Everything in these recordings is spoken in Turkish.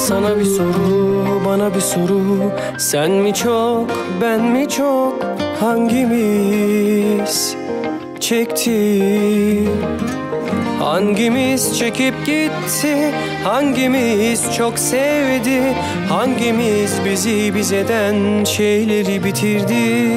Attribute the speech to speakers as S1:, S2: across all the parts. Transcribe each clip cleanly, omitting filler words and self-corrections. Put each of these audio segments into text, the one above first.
S1: Sana bir soru, bana bir soru. Sen mi çok, ben mi çok? Hangimiz çekti? Hangimiz çekip gitti? Hangimiz çok sevdi? Hangimiz bizi bizeden şeyleri bitirdi?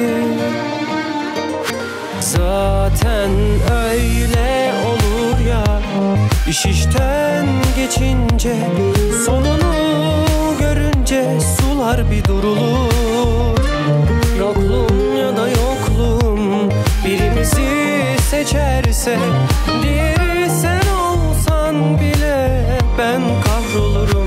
S1: Zaten öyle olur ya, iş işten geçince, sonunu görünce sular bir durulur. Yokluğum ya da yokluğum birimizi seçerse, diğeri sen olsan bile ben kahrolurum.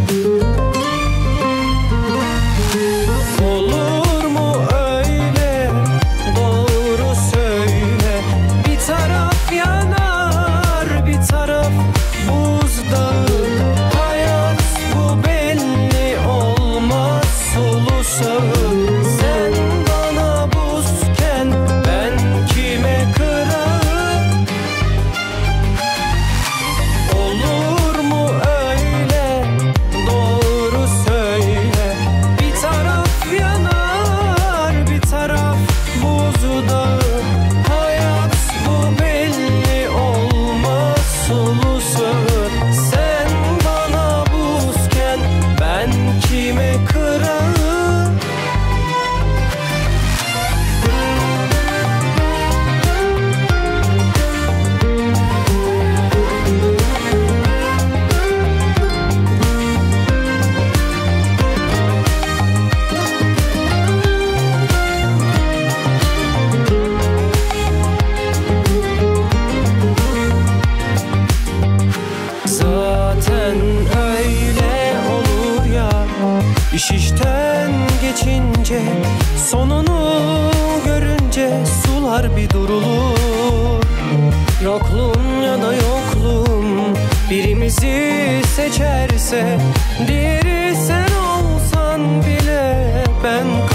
S1: Olur mu öyle? Doğru söyle. Bir taraf yanar, bir taraf buzdağı. Hayat bu, belli olmaz solu sağı. Sen bana buzken ben kime kırağım? Olur mu öyle? Doğru söyle. Bir taraf yanar, bir taraf buzdağı. Hayat bu, belli olmaz solu sağı. Sen bana buzken ben kime kırağım? Zaten öyle olur ya, iş işten geçince, sonunu görünce sular bir durulur. Yokluğum ya da yokluğum birimizi seçerse, diğeri sen olsan bile ben